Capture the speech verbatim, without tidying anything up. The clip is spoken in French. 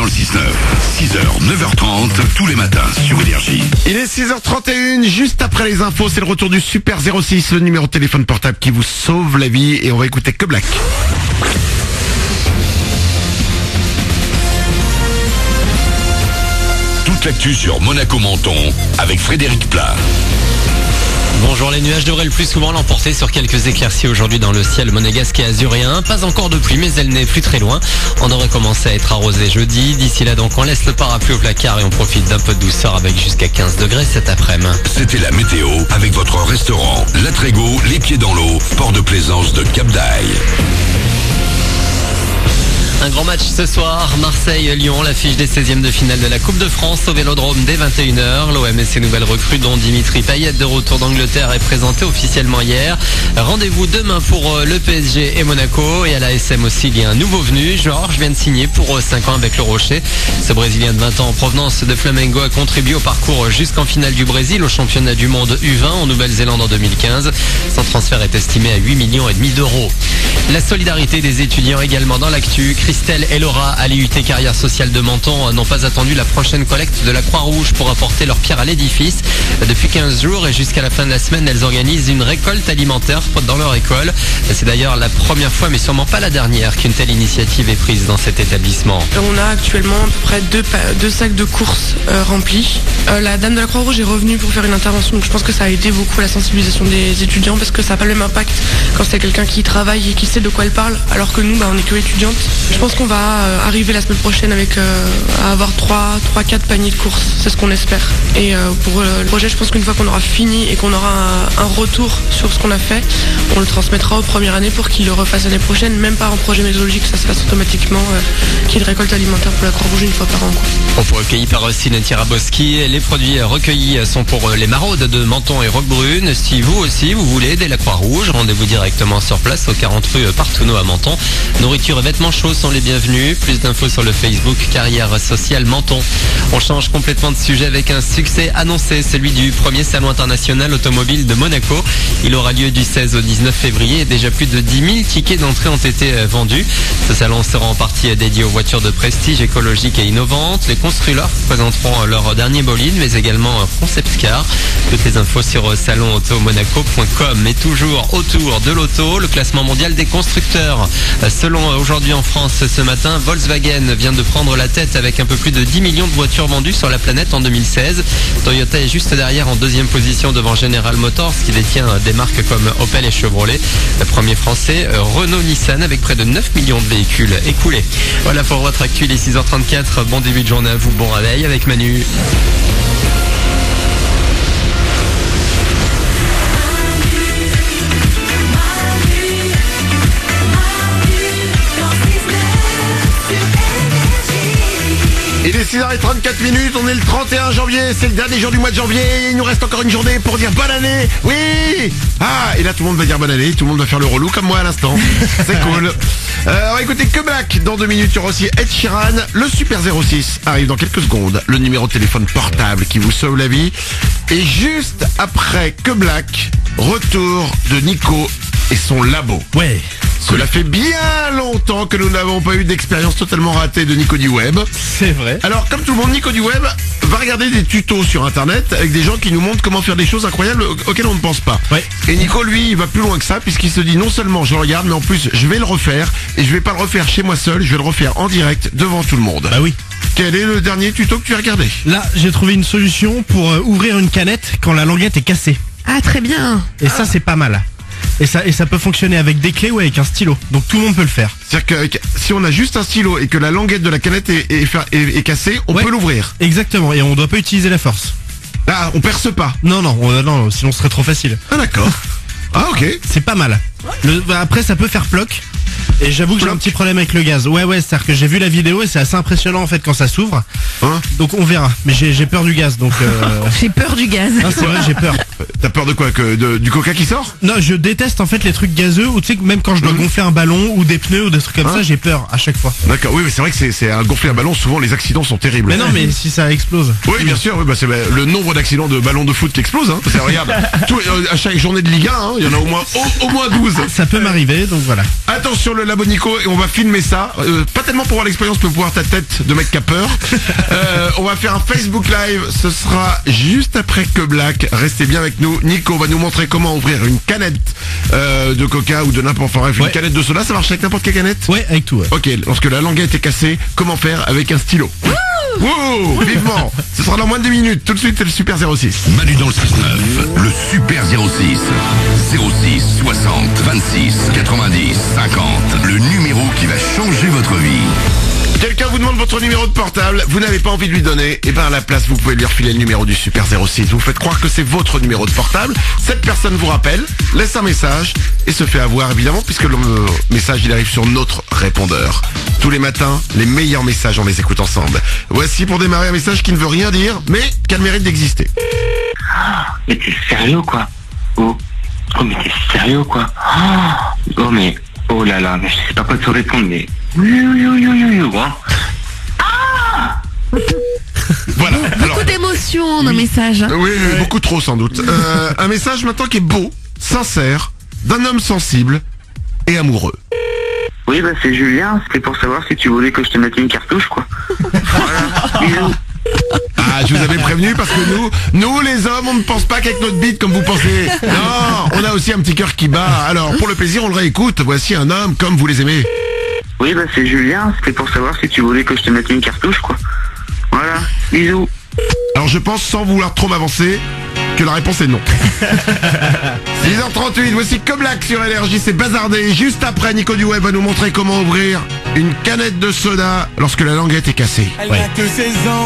le six neuf. six heures, neuf heures trente, tous les matins sur Énergie. Il est six heures trente et une, juste après les infos, c'est le retour du Super zéro six, le numéro de téléphone portable qui vous sauve la vie, et on va écouter que Black. Toute l'actu sur Monaco-Menton avec Frédéric Plat. Bonjour, les nuages devraient le plus souvent l'emporter sur quelques éclaircies aujourd'hui dans le ciel monégasque et azuréen. Pas encore de pluie, mais elle n'est plus très loin. On devrait commencer à être arrosé jeudi. D'ici là, donc, on laisse le parapluie au placard et on profite d'un peu de douceur avec jusqu'à quinze degrés cet après-midi. C'était la météo avec votre restaurant La Trégo, les pieds dans l'eau, port de plaisance de Cap d'Aille. Un grand match ce soir, Marseille-Lyon, l'affiche des seizièmes de finale de la Coupe de France au Vélodrome dès vingt et une heures. L'O M et ses nouvelles recrues dont Dimitri Payet de retour d'Angleterre est présenté officiellement hier. Rendez-vous demain pour le P S G et Monaco. Et à la S M aussi, il y a un nouveau venu. Georges vient de signer pour cinq ans avec le Rocher. Ce Brésilien de vingt ans en provenance de Flamengo a contribué au parcours jusqu'en finale du Brésil au championnat du monde U vingt en Nouvelle-Zélande en deux mille quinze. Son transfert est estimé à huit millions et demi d'euros. La solidarité des étudiants également dans l'actu. Christelle et Laura à l'I U T Carrière Sociale de Menton n'ont pas attendu la prochaine collecte de la Croix-Rouge pour apporter leur pierre à l'édifice. Depuis quinze jours et jusqu'à la fin de la semaine, elles organisent une récolte alimentaire dans leur école. C'est d'ailleurs la première fois, mais sûrement pas la dernière, qu'une telle initiative est prise dans cet établissement. On a actuellement à peu près deux, deux sacs de courses euh, remplis. Euh, la dame de la Croix-Rouge est revenue pour faire une intervention, donc je pense que ça a aidé beaucoup à la sensibilisation des étudiants parce que ça n'a pas le même impact quand c'est quelqu'un qui travaille et qui sait de quoi elle parle, alors que nous, bah, on est que étudiantes. Je pense qu'on va euh, arriver la semaine prochaine avec euh, à avoir trois quatre paniers de courses, c'est ce qu'on espère. Et euh, pour euh, le projet, je pense qu'une fois qu'on aura fini et qu'on aura un, un retour sur ce qu'on a fait, on le transmettra aux premières années pour qu'ils le refassent l'année prochaine, même pas en projet méthodologique, ça se fasse automatiquement, euh, qu'il y ait une récolte alimentaire pour la Croix-Rouge une fois par an. Quoi. Pour recueilli par Céline Tiraboski, les produits recueillis sont pour les maraudes de Menton et Roquebrune. Si vous aussi vous voulez aider la Croix-Rouge, rendez-vous directement sur place au quarante rue Partouneau à Menton. Nourriture et vêtements chauds sont les bienvenus. Plus d'infos sur le Facebook Carrière Sociale Menton. On change complètement de sujet avec un succès annoncé, celui du premier salon international automobile de Monaco. Il aura lieu du seize au dix-neuf février et déjà plus de dix mille tickets d'entrée ont été vendus. Ce salon sera en partie dédié aux voitures de prestige écologiques et innovantes. Les constructeurs présenteront leur dernier bolide, mais également un concept car. Toutes les infos sur salon auto monaco point com. Et toujours autour de l'auto, le classement mondial des constructeurs. Selon aujourd'hui en France ce matin, Volkswagen vient de prendre la tête avec un peu plus de dix millions de voitures vendues sur la planète en deux mille seize. Toyota est juste derrière en deuxième position devant General Motors qui détient des marques comme Opel et Chevrolet. Le premier français, Renault-Nissan avec près de neuf millions de véhicules écoulés. Voilà pour votre actu, il est six heures trente-quatre. Bon début de journée à vous, bon réveil avec Manu. Il est six heures trente-quatre minutes, on est le trente et un janvier, c'est le dernier jour du mois de janvier, il nous reste encore une journée pour dire bonne année, oui. Ah, et là tout le monde va dire bonne année, tout le monde va faire le relou comme moi à l'instant, c'est cool. Euh, on va écouter que Black, dans deux minutes il y aura aussi Ed Sheeran, le Super zéro six arrive dans quelques secondes, le numéro de téléphone portable qui vous sauve la vie. Et juste après que Black, retour de Nico et son labo. Ouais. Cela fait bien longtemps que nous n'avons pas eu d'expérience totalement ratée de Nico du Web. C'est vrai. Alors, comme tout le monde, Nico du Web va regarder des tutos sur Internet avec des gens qui nous montrent comment faire des choses incroyables auxquelles on ne pense pas. Ouais. Et Nico, lui, il va plus loin que ça puisqu'il se dit non seulement je le regarde, mais en plus je vais le refaire. Et je vais pas le refaire chez moi seul, je vais le refaire en direct devant tout le monde. Bah oui. Quel est le dernier tuto que tu as regardé? Là, j'ai trouvé une solution pour euh, ouvrir une canette quand la languette est cassée. Ah, très bien. Et ça, c'est pas mal. Et ça, et ça peut fonctionner avec des clés ou avec un stylo. Donc tout le monde peut le faire. C'est-à-dire que si on a juste un stylo et que la languette de la canette est, est, est, est cassée, on ouais. peut l'ouvrir. Exactement. Et on doit pas utiliser la force. Ah, on perce pas. Non, non, on, non, sinon ce serait trop facile. Ah d'accord. Ah ok. C'est pas mal. Le, bah, après, ça peut faire ploc. Et j'avoue que j'ai un petit problème avec le gaz. Ouais, ouais, c'est-à-dire que j'ai vu la vidéo et c'est assez impressionnant en fait quand ça s'ouvre. Hein? Donc on verra. Mais j'ai, j'ai peur du gaz. Donc. Euh... J'ai peur du gaz. Ah, c'est vrai, j'ai peur. T'as peur de quoi, que de, du coca qui sort? Non, je déteste en fait les trucs gazeux ou tu sais que même quand je dois mmh. gonfler un ballon ou des pneus ou des trucs comme hein ça, j'ai peur à chaque fois. D'accord, oui, mais c'est vrai que c'est, c'est un gonfler un ballon, souvent les accidents sont terribles. Mais non, mais si ça explose. Oui, bien sûr, oui, bah c'est bah, le nombre d'accidents de ballons de foot qui explosent. Hein. C'est, regarde, tout, euh, à chaque journée de Ligue un, hein, il y en a au moins au, au moins douze. Ça peut m'arriver, donc voilà. Attention le labo Nico, et on va filmer ça. Euh, pas tellement pour voir l'expérience, mais pour voir ta tête de mec qui a peur. Euh, on va faire un Facebook Live. Ce sera juste après que Black. Restez bien avec nous. Nico va nous montrer comment ouvrir une canette euh, de coca ou de n'importe quoi. Bref, Ouais. une canette de soda, ça marche avec n'importe quelle canette. Ouais, avec tout. Ouais. Ok, lorsque la languette est cassée, comment faire avec un stylo? Wouh, vivement. Ce sera dans moins de deux minutes. Tout de suite, c'est le Super zéro six. Manu dans le six neuf, le Super zéro six. zéro six soixante vingt-six quatre-vingt-dix cinquante. Le numéro qui va changer votre vie. Quelqu'un vous demande votre numéro de portable, vous n'avez pas envie de lui donner, et ben à la place vous pouvez lui refiler le numéro du Super zéro six. Vous faites croire que c'est votre numéro de portable, cette personne vous rappelle, laisse un message et se fait avoir évidemment puisque le euh, message il arrive sur notre répondeur. Tous les matins, les meilleurs messages on les écoute ensemble. Voici pour démarrer un message qui ne veut rien dire mais qui a le mérite d'exister. Mais t'es sérieux quoi? Oh, oh mais t'es sérieux quoi? Oh, oh mais, oh là là, mais je sais pas quoi te répondre mais... Oui, oui, oui, oui, oui, oui, hein. Voilà. Alors, Beaucoup d'émotions dans le message. hein. oui, oui, beaucoup trop sans doute. Euh, un message maintenant qui est beau, sincère, d'un homme sensible et amoureux. Oui, bah c'est Julien, c'était pour savoir si tu voulais que je te mette une cartouche quoi. Voilà, bisous. Ah, je vous avais prévenu parce que nous, nous les hommes, on ne pense pas qu'avec notre bite comme vous pensez. Non, on a aussi un petit cœur qui bat. Alors, pour le plaisir, on le réécoute. Voici un homme comme vous les aimez. Oui, bah c'est Julien, c'était pour savoir si tu voulais que je te mette une cartouche quoi. Voilà, bisous. Alors, je pense, sans vouloir trop m'avancer, que la réponse est non. six heures trente-huit, voici Koblack sur Énergie, c'est bazardé. Juste après, Nico Duweb va nous montrer comment ouvrir une canette de soda lorsque la languette est cassée. Elle n'a que seize ans.